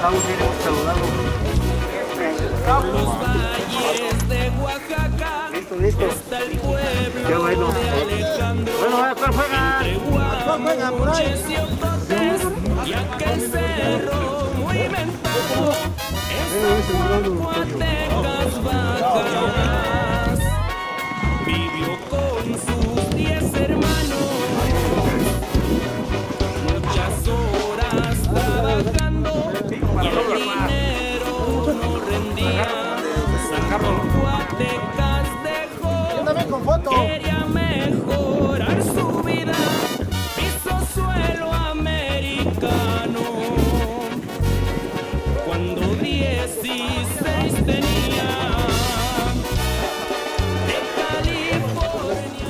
Raúl, queremos saludarlo. Los valles de Oaxaca. Listo. Está el pueblo. Qué bueno. De Alejandro. Bueno, ¿cuál juega? Entre Guamuches y Ocotes y aquel cerro muy mentado. Esas Guatecas bajas. Vivió con sus 10 hermanos. Muchas horas trabajando y el dinero no rendía. San Guatecas dejó, quería mejorar su vida, piso suelo americano. Cuando 16 tenía, de California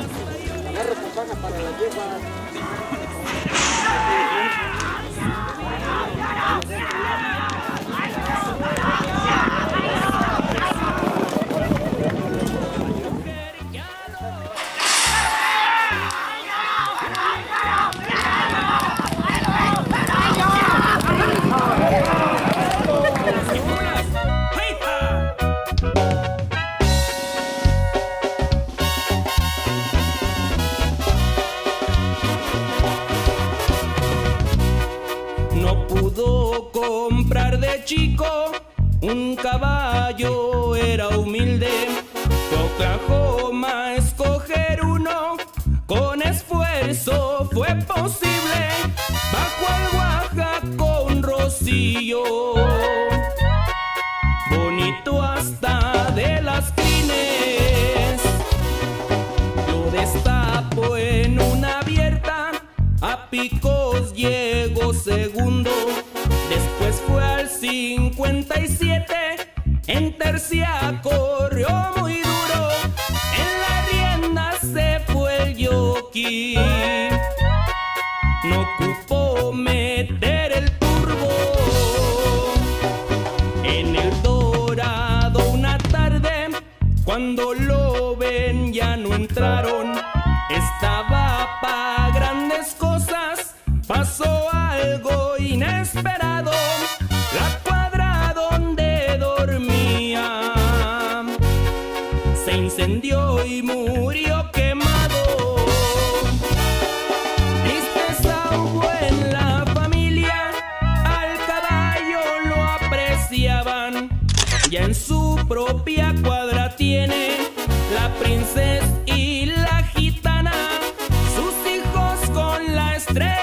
hasta no pudo comprar de chico un caballo, era humilde. Fue a Oklahoma escoger uno, con esfuerzo fue posible. Bajó al Oaxaca con Rocío, bonito hasta de las crines. Lo destapo en una abierta, a picos llegó segundo. Después fue al 57, en tercia corrió muy duro. En la rienda se fue el jockey, no ocupó meter el turbo. En el Dorado una tarde, cuando lo ven ya no entraron. Estaba pa' grandes cosas, pasó algo inesperado. La cuadra donde dormía se incendió y murió quemado. Tristeza hubo en la familia, al caballo lo apreciaban. Ya en su propia cuadra tiene la princesa y la gitana, sus hijos con la estrella.